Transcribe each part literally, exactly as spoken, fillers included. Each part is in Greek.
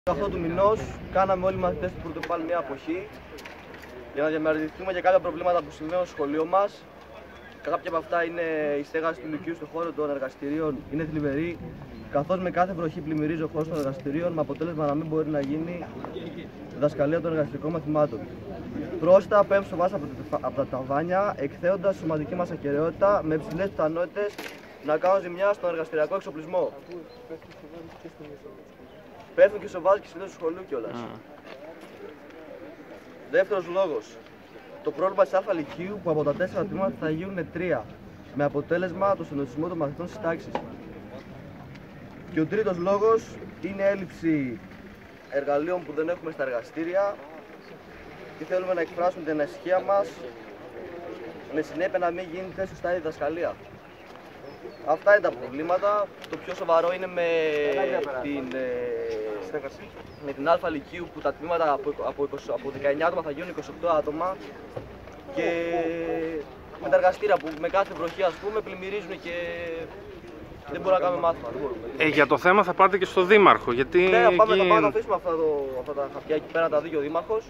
Αυτό του μηνός κάναμε όλοι οι μαθητές του Πρωτοπάλ μια αποχή για να διαμαρτυρηθούμε για κάποια προβλήματα που σημαίνουν στο σχολείο μας. Κάποια από αυτά είναι η στέγαση του Λυκείου στον χώρο των εργαστηρίων, είναι θλιβερή, καθώς με κάθε βροχή πλημμυρίζει ο χώρος των εργαστηρίων, με αποτέλεσμα να μην μπορεί να γίνει διδασκαλία των εργαστηρικών μαθημάτων. Πρόστα, πέμψει στο βάσο από τα ταβάνια, εκθέοντας σωματική μας ακεραιότητα με υψηλές πιθανότητες να κάνουν ζημιά στον εργαστηριακό εξοπλισμό. Πέφτουν και στο βάζο και συνήθως του σχολείου κιόλας. Mm. Δεύτερος λόγος. Το πρόβλημα της Α Λυκείου που από τα τέσσερα τμήματα θα γίνουν τρία, με αποτέλεσμα το συντονισμό των μαθητών στις τάξεις. Και ο τρίτος λόγος είναι έλλειψη εργαλείων που δεν έχουμε στα εργαστήρια και θέλουμε να εκφράσουμε την ανησυχία μας με συνέπεια να μην γίνεται σωστά η διδασκαλία. Αυτά είναι τα προβλήματα. Το πιο σοβαρό είναι με την, ε, με την Α Λυκείου που τα τμήματα από, από, από δεκαεννιά άτομα θα γίνουν είκοσι οκτώ άτομα και με τα εργαστήρια που με κάθε βροχή ας πούμε πλημμυρίζουν και δεν μπορούμε να κάνουμε μάθημα. Ε, για το θέμα θα πάτε και στο Δήμαρχο, γιατί... Ναι, θα πάμε, εκεί... θα πάμε να αφήσουμε αυτά, το, αυτά τα χαρτιά εκεί πέρα, τα δει ο Δήμαρχος.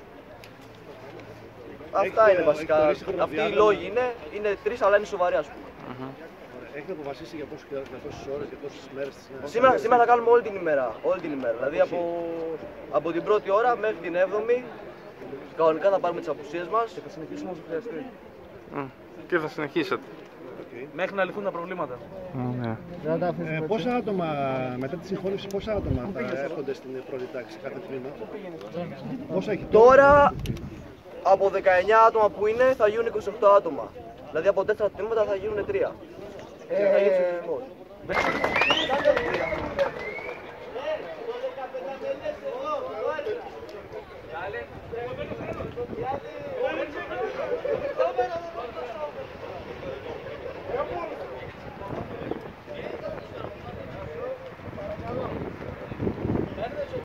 Αυτά Έχετε, είναι βασικά. Αυτοί οι λόγοι είναι, είναι τρεις, αλλά είναι σοβαροί ας πούμε. Uh -huh. Έχετε αποφασίσει για, πόσο, για τόσες ώρες και τόσες μέρες της ημέρας? Σήμερα, σήμερα θα κάνουμε όλη την ημέρα. Όλη την ημέρα. Δηλαδή από, από την πρώτη ώρα μέχρι την έβδομη. Κανονικά θα πάρουμε τις απουσίες μας και θα συνεχίσουμε όσο χρειαστεί. Mm. Και θα συνεχίσετε. Okay. Μέχρι να λυθούν τα προβλήματα. Mm, yeah. ε, πόσα άτομα, μετά τη συγχώνευση, πόσα άτομα θα έρχονται στην πρώτη τάξη, κάθε τμήμα? Πόσα έχει τώρα? Από δεκαεννιά άτομα που είναι θα γίνουν είκοσι οκτώ άτομα. Δηλαδή από τέσσερα τμήματα θα γίνουν τρία. Ε, θα γίνει ψηφισμός.